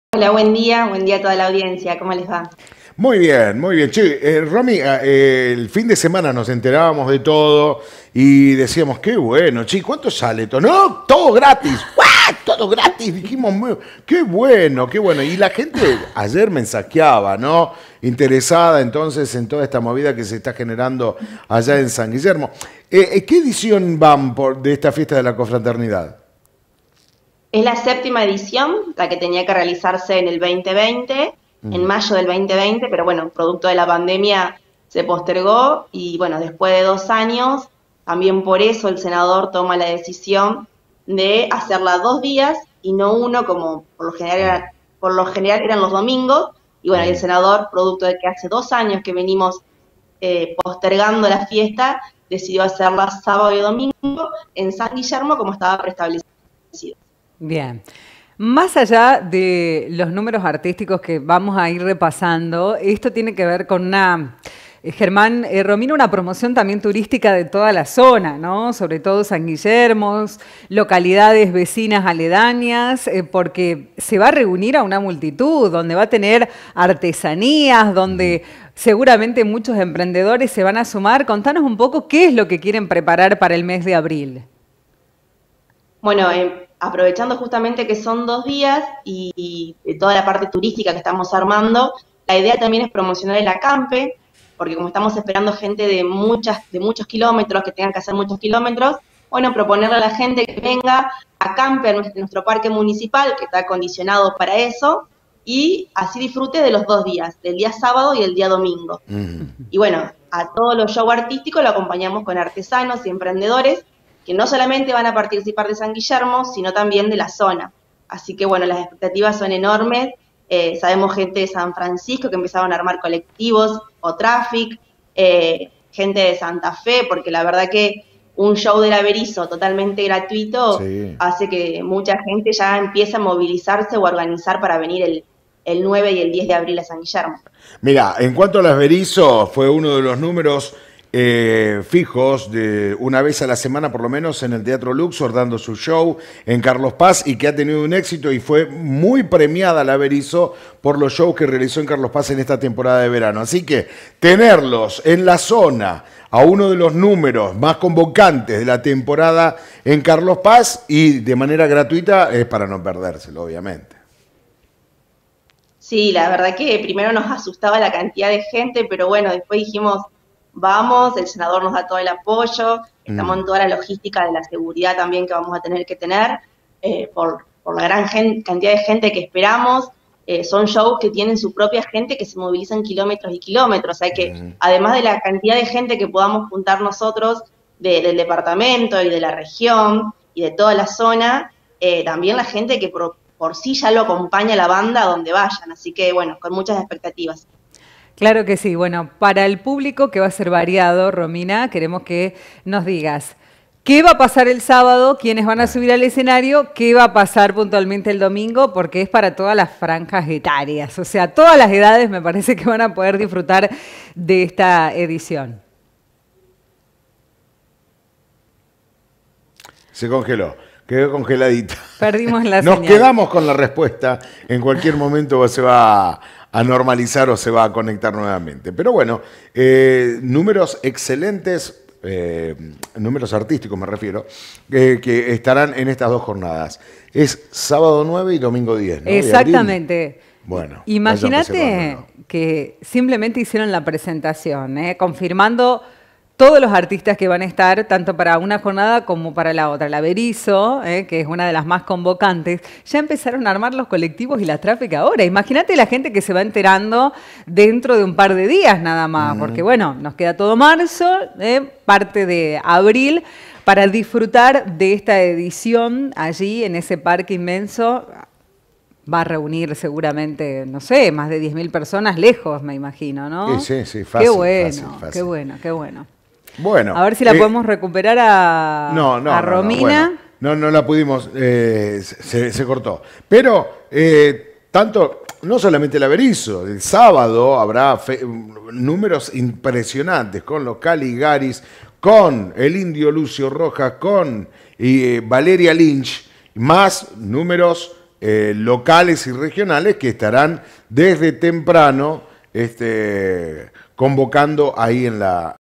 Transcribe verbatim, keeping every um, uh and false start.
Hola, buen día, buen día a toda la audiencia, ¿cómo les va? Muy bien, muy bien. Che, eh, Romy, eh, el fin de semana nos enterábamos de todo y decíamos, qué bueno, che, ¿cuánto sale todo? No, todo gratis. ¡Guau! Todo gratis. Dijimos, muy- qué bueno, qué bueno. Y la gente ayer mensajeaba, ¿no? Interesada entonces en toda esta movida que se está generando allá en San Guillermo. Eh, eh, ¿qué edición van por, de esta fiesta de la confraternidad? Es la séptima edición, la que tenía que realizarse en el dos mil veinte, en Mm. mayo del dos mil veinte, pero bueno, producto de la pandemia se postergó y bueno, después de dos años, también por eso el senador toma la decisión de hacerla dos días y no uno, como por lo general, era- por lo general eran los domingos. Y bueno, el Mm. senador, producto de que hace dos años que venimos eh, postergando la fiesta, decidió hacerla sábado y domingo en San Guillermo como estaba preestablecido. Bien. Más allá de los números artísticos que vamos a ir repasando, esto tiene que ver con una, eh, Germán, eh, Romina, una promoción también turística de toda la zona, ¿no? Sobre todo San Guillermo, localidades vecinas aledañas, eh, porque se va a reunir a una multitud, donde va a tener artesanías, donde seguramente muchos emprendedores se van a sumar. Contanos un poco qué es lo que quieren preparar para el mes de abril. Bueno, eh, aprovechando justamente que son dos días y, y de toda la parte turística que estamos armando, la idea también es promocionar el acampe, porque como estamos esperando gente de muchas, de muchos kilómetros, que tengan que hacer muchos kilómetros, bueno, proponerle a la gente que venga, acampe en nuestro, nuestro parque municipal, que está acondicionado para eso, y así disfrute de los dos días, del día sábado y del día domingo. Mm. Y bueno, a todos los shows artísticos lo acompañamos con artesanos y emprendedores que no solamente van a participar de San Guillermo, sino también de la zona. Así que bueno, las expectativas son enormes. Eh, sabemos gente de San Francisco que empezaron a armar colectivos o traffic, eh, gente de Santa Fe, porque la verdad que un show del Averizo totalmente gratuito Sí. hace que mucha gente ya empiece a movilizarse o a organizar para venir el, el nueve y el diez de abril a San Guillermo. Mira, en cuanto a las Berizo, fue uno de los números eh, fijos de una vez a la semana, por lo menos, en el Teatro Luxor, dando su show en Carlos Paz y que ha tenido un éxito y fue muy premiada la Berizo por los shows que realizó en Carlos Paz en esta temporada de verano. Así que tenerlos en la zona a uno de los números más convocantes de la temporada en Carlos Paz y de manera gratuita es para no perdérselo, obviamente. Sí, la verdad que primero nos asustaba la cantidad de gente, pero bueno, después dijimos, vamos, el senador nos da todo el apoyo, estamos Mm. en toda la logística de la seguridad también que vamos a tener que tener, eh, por, por la gran gen- cantidad de gente que esperamos. Eh, son shows que tienen su propia gente que se movilizan kilómetros y kilómetros, o sea que Mm. además de la cantidad de gente que podamos juntar nosotros de- del departamento y de la región y de toda la zona, eh, también la gente que por, por sí ya lo acompaña a la banda a donde vayan, así que bueno, con muchas expectativas. Claro que sí. Bueno, para el público que va a ser variado, Romina, queremos que nos digas qué va a pasar el sábado, quiénes van a subir al escenario, qué va a pasar puntualmente el domingo, porque es para todas las franjas etarias. O sea, todas las edades me parece que van a poder disfrutar de esta edición. Se congeló, quedó congeladita. Perdimos la Nos señal. quedamos con la respuesta. En cualquier momento se va a, a normalizar o se va a conectar nuevamente. Pero bueno, eh, números excelentes, eh, números artísticos me refiero, eh, que estarán en estas dos jornadas. Es sábado nueve y domingo diez, ¿no? De abril. Exactamente. Bueno, vayan Imagínate reservándolo. que simplemente hicieron la presentación, ¿eh? Confirmando todos los artistas que van a estar, tanto para una jornada como para la otra. La Berizo, ¿eh? Que es una de las más convocantes, ya empezaron a armar los colectivos y la tráfica ahora. Imagínate la gente que se va enterando dentro de un par de días nada más, porque bueno, nos queda todo marzo, ¿eh? Parte de abril, para disfrutar de esta edición allí en ese parque inmenso. Va a reunir seguramente, no sé, más de diez mil personas lejos, me imagino, ¿no? Sí, sí, sí, fácil, Qué bueno, fácil, fácil. qué bueno, qué bueno. Bueno. A ver si la eh, podemos recuperar a, No, no, a no, no, Romina. bueno, no, no la pudimos, eh, se, se cortó. Pero eh, tanto, no solamente el Averizo, el sábado habrá fe- números impresionantes con los Caligaris, con el Indio Lucio Rojas, con eh, Valeria Lynch, más números eh, locales y regionales que estarán desde temprano este, convocando ahí en la,